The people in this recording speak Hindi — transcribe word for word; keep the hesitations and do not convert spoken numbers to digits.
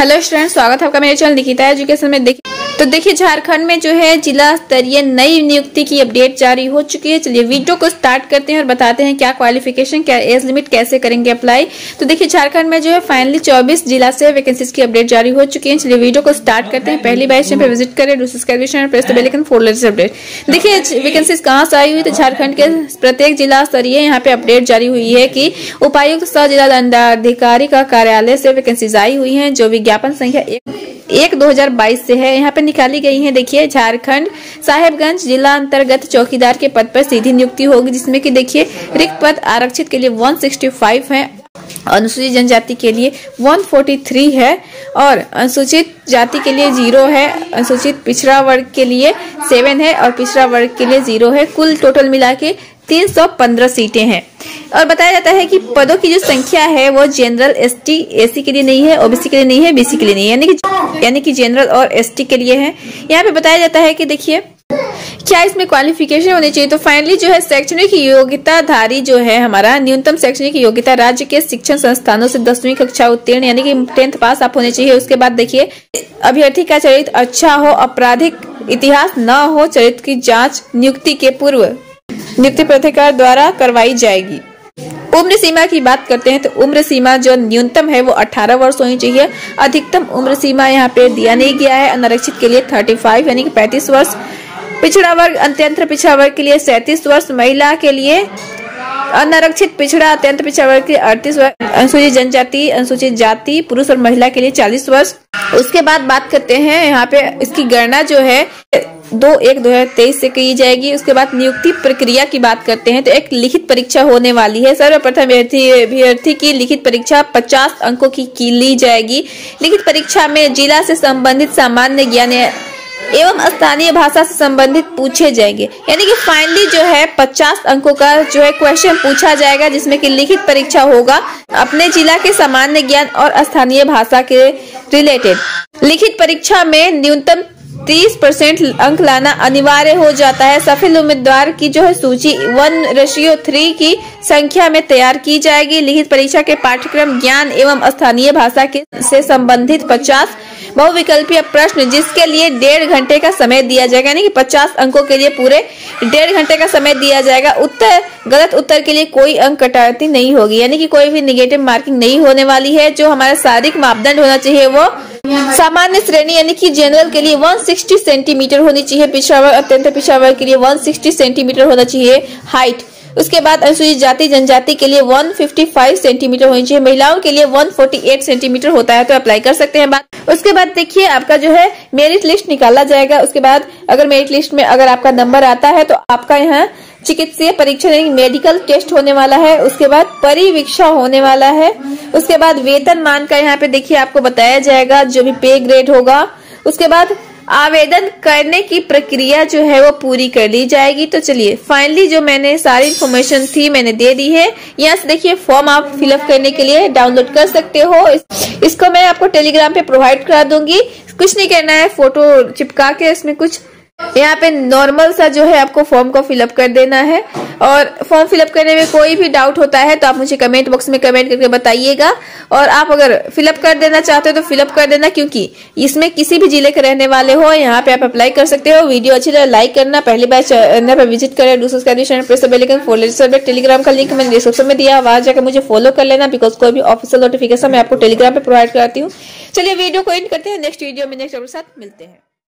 हेलो स्टूडेंट, स्वागत है आपका मेरे चैनल निकिता एजुकेशन में। देखिए तो देखिए झारखंड में जो है जिला स्तरीय नई नियुक्ति की अपडेट जारी हो चुकी है। चलिए वीडियो को स्टार्ट करते हैं और बताते हैं क्या क्वालिफिकेशन, क्या एज लिमिट, कैसे करेंगे अप्लाई। तो देखिए झारखंड में जो है फाइनली चौबीस जिला से वैकेंसीज की अपडेट जारी हो चुकी है। चलिए वीडियो को स्टार्ट करते हैं। पहली बार चैनल पर विजिट करें, subscribe press the bell icon for latest update. देखिए वैकेंसीज कहाँ से आई हुई, तो झारखंड के प्रत्येक जिला स्तरीय यहाँ पे अपडेट जारी हुई है कि उपायुक्त सह जिला दंडाधिकारी का कार्यालय से वैकेंसीज आई हुई है, जो विज्ञापन संख्या एक एक दो हजार बाईस से है। यहाँ पे निकाली गई है। देखिए झारखंड साहेबगंज जिला अंतर्गत चौकीदार के पद पर सीधी नियुक्ति होगी, जिसमें कि देखिए रिक्त पद आरक्षित के लिए एक सौ पैंसठ है, अनुसूचित जनजाति के लिए एक सौ तैंतालीस है और अनुसूचित जाति के लिए जीरो है, अनुसूचित पिछड़ा वर्ग के लिए सेवन है और पिछड़ा वर्ग के लिए जीरो है। कुल टोटल मिला के तीन सौ पंद्रह सीटें हैं। और बताया जाता है कि पदों की जो संख्या है वो जनरल, एसटी, एसी के लिए नहीं है, ओबीसी के लिए नहीं है, बीसी के लिए नहीं है, यानी कि यानी कि जनरल और एसटी के लिए है। यहाँ पे बताया जाता है कि देखिए क्या इसमें क्वालिफिकेशन होनी चाहिए। तो फाइनली जो है शैक्षणिक योग्यताधारी जो है हमारा न्यूनतम शैक्षणिक योग्यता राज्य के शिक्षण संस्थानों से दसवीं कक्षा उत्तीर्ण यानी कि टेंथ पास आप होने चाहिए। उसके बाद देखिए अभ्यर्थी का चरित्र अच्छा हो, आपराधिक इतिहास न हो, चरित्र की जाँच नियुक्ति के पूर्व नियुक्ति प्राधिकार द्वारा करवाई जाएगी। उम्र सीमा की बात करते हैं तो उम्र सीमा जो न्यूनतम है वो अठारह वर्ष होनी चाहिए। अधिकतम उम्र सीमा यहाँ पे दिया नहीं गया है। अनारक्षित के लिए पैंतीस यानी कि पैंतीस वर्ष, पिछड़ा वर्ग अत्यंत पिछड़ा वर्ग के लिए सैंतीस वर्ष, महिला के लिए अनारक्षित पिछड़ा अत्यंत पिछड़ा वर्ग के लिए अड़तीस वर्ष, अनुसूचित जनजाति अनुसूचित जाति पुरुष और महिला के लिए चालीस वर्ष। उसके बाद बात करते हैं यहाँ पे इसकी गणना जो है दो एक दो हजार तेईस से की जाएगी। उसके बाद नियुक्ति प्रक्रिया की बात करते हैं तो एक लिखित परीक्षा होने वाली है। सर्वप्रथम अभ्यर्थी की लिखित परीक्षा पचास अंकों की, की ली जाएगी। लिखित परीक्षा में जिला से संबंधित सामान्य ज्ञान एवं स्थानीय भाषा से संबंधित पूछे जाएंगे, यानी कि फाइनली जो है पचास अंकों का जो है क्वेश्चन पूछा जाएगा, जिसमें कि लिखित परीक्षा होगा अपने जिला के सामान्य ज्ञान और स्थानीय भाषा के रिलेटेड। लिखित परीक्षा में न्यूनतम तीस परसेंट अंक लाना अनिवार्य हो जाता है। सफल उम्मीदवार की जो है सूची वन रेशियो थ्री की संख्या में तैयार की जाएगी। लिखित परीक्षा के पाठ्यक्रम ज्ञान एवं स्थानीय भाषा के से संबंधित पचास बहुविकल्पीय प्रश्न, जिसके लिए डेढ़ घंटे का समय दिया जाएगा, यानी कि पचास अंकों के लिए पूरे डेढ़ घंटे का समय दिया जाएगा। उत्तर गलत उत्तर के लिए कोई अंक कटौती नहीं होगी, यानी कि कोई भी निगेटिव मार्किंग नहीं होने वाली है। जो हमारा शारीरिक मापदंड होना चाहिए वो सामान्य श्रेणी यानी कि जनरल के लिए एक सौ साठ सेंटीमीटर होनी चाहिए, पिछड़ा वर्ग अत्यंत पिछड़ा वर्ग के लिए एक सौ साठ सेंटीमीटर होना चाहिए हाइट। उसके बाद अनुसूचित जाति जनजाति के लिए एक सौ पचपन सेंटीमीटर होनी चाहिए, महिलाओं के लिए एक सौ अड़तालीस सेंटीमीटर होता है, तो अप्लाई कर सकते हैं। बात उसके बाद देखिए आपका जो है मेरिट लिस्ट निकाला जाएगा। उसके बाद अगर मेरिट लिस्ट में अगर आपका नंबर आता है तो आपका यहाँ चिकित्सीय परीक्षण यानी मेडिकल टेस्ट होने वाला है। उसके बाद परिवीक्षा होने वाला है। उसके बाद वेतन मान का यहाँ पे देखिए आपको बताया जाएगा, जो भी पे ग्रेड होगा। उसके बाद आवेदन करने की प्रक्रिया जो है वो पूरी कर ली जाएगी। तो चलिए फाइनली जो मैंने सारी इन्फॉर्मेशन थी मैंने दे दी है। यहाँ से देखिए फॉर्म आप फिलअप करने के लिए डाउनलोड कर सकते हो। इस, इसको मैं आपको टेलीग्राम पे प्रोवाइड करा दूंगी। कुछ नहीं करना है, फोटो चिपका के इसमें कुछ यहाँ पे नॉर्मल सा जो है आपको फॉर्म को फिलअप कर देना है। और फॉर्म फिलअप करने में कोई भी डाउट होता है तो आप मुझे कमेंट बॉक्स में कमेंट करके बताइएगा। और आप अगर फिलअप कर देना चाहते हो तो फिलअप कर देना, क्योंकि इसमें किसी भी जिले के रहने वाले हो यहाँ पे आप अप्लाई कर सकते हो। वीडियो अच्छी लगे लाइक करना, पहली बार चैनल पर विजिट करें, do subscribe press the bell icon for latest update. Telegram का लिंक मैंने डिस्क्रिप्शन में दिया, वहां जाकर मुझे फॉलो कर लेना, बिकॉज कोई भी ऑफिशियल नोटिफिकेशन मैं आपको टेलीग्राम पे प्रोवाइड कराती हूँ। चलिए वीडियो को एंड करते हैं, नेक्स्ट वीडियो में नेक्स्ट के साथ मिलते हैं।